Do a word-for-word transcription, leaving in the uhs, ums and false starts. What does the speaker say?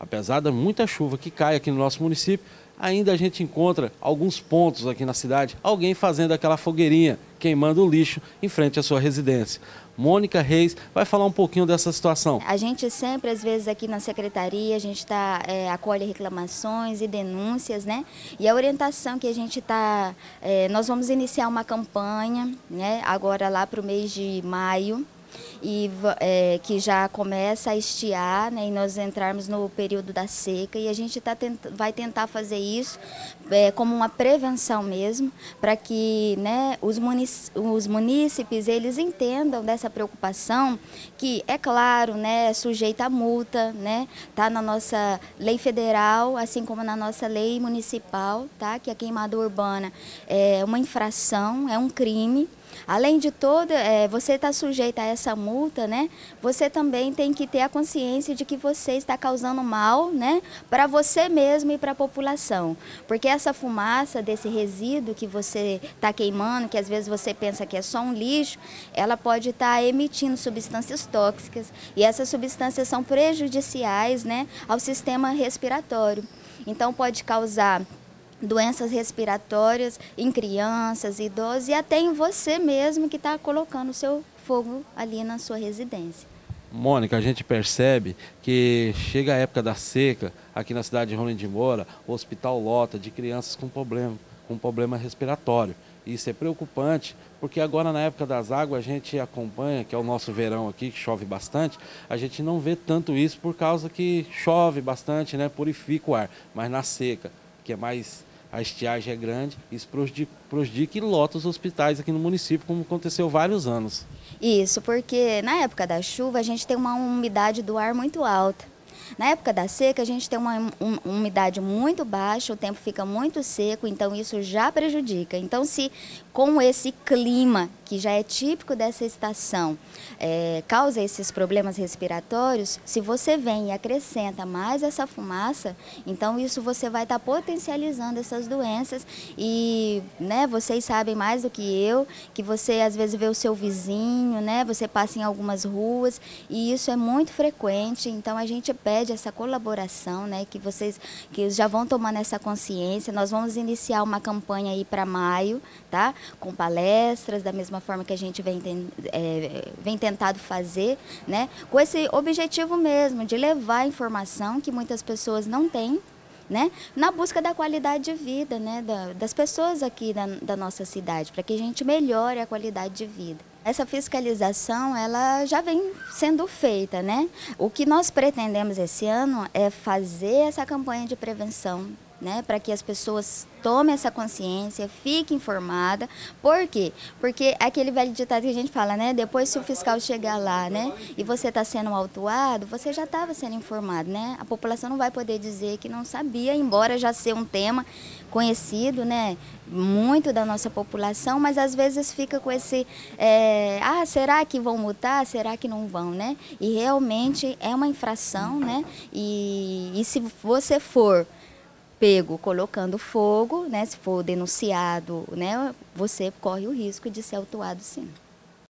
apesar da muita chuva que cai aqui no nosso município, ainda a gente encontra alguns pontos aqui na cidade, alguém fazendo aquela fogueirinha, queimando o lixo em frente à sua residência. Mônica Reis vai falar um pouquinho dessa situação. A gente sempre, às vezes, aqui na secretaria, a gente tá, é, acolhe reclamações e denúncias, né? E a orientação que a gente está... É, nós vamos iniciar uma campanha, né? Agora lá para o mês de maio, e é, que já começa a estiar, né, e nós entrarmos no período da seca, e a gente tá tent, vai tentar fazer isso é, como uma prevenção mesmo, para que, né, os, munic, os munícipes eles entendam dessa preocupação, que é claro, né, é sujeita a multa, né, tá na nossa lei federal, assim como na nossa lei municipal, tá, que a queimada urbana é uma infração, é um crime. Além de todo, é, você está sujeito a essa multa, né? Você também tem que ter a consciência de que você está causando mal, né, para você mesmo e para a população. Porque essa fumaça desse resíduo que você está queimando, que às vezes você pensa que é só um lixo, ela pode estar emitindo substâncias tóxicas. E essas substâncias são prejudiciais, né, ao sistema respiratório. Então pode causar doenças respiratórias em crianças, idosos e até em você mesmo que está colocando o seu fogo ali na sua residência. Mônica, a gente percebe que chega a época da seca, aqui na cidade de Rolim de Moura, o hospital lota de crianças com problema, com problema respiratório. Isso é preocupante, porque agora na época das águas a gente acompanha, que é o nosso verão aqui, que chove bastante, a gente não vê tanto isso por causa que chove bastante, né, purifica o ar, mas na seca, que é mais... a estiagem é grande, isso prejudica, prejudica e lota os hospitais aqui no município, como aconteceu há vários anos. Isso, porque na época da chuva a gente tem uma umidade do ar muito alta. Na época da seca a gente tem uma um, umidade muito baixa, o tempo fica muito seco, então isso já prejudica. Então se com esse clima, que já é típico dessa estação, é, causa esses problemas respiratórios, se você vem e acrescenta mais essa fumaça, então isso você vai estar tá potencializando essas doenças e, né, vocês sabem mais do que eu, que você às vezes vê o seu vizinho, né, você passa em algumas ruas e isso é muito frequente, então a gente pede essa colaboração, né, que vocês que já vão tomando essa consciência. Nós vamos iniciar uma campanha aí para maio, tá? Com palestras, da mesma forma que a gente vem, é, vem tentado fazer, né? Com esse objetivo mesmo, de levar a informação que muitas pessoas não têm, né? Na busca da qualidade de vida, né? Da, das pessoas aqui da, da nossa cidade, para que a gente melhore a qualidade de vida. Essa fiscalização, ela já vem sendo feita, né? O que nós pretendemos esse ano é fazer essa campanha de prevenção, né, para que as pessoas tomem essa consciência, fiquem informadas. Por quê? Porque é aquele velho ditado que a gente fala, né, depois se o fiscal chegar lá, né, e você está sendo autuado, você já estava sendo informado, né, a população não vai poder dizer que não sabia, embora já seja um tema conhecido, né, muito da nossa população, mas às vezes fica com esse, é, ah, será que vão multar, será que não vão, né, e realmente é uma infração, né, e, e se você for pego colocando fogo, né, se for denunciado, né, você corre o risco de ser autuado sim.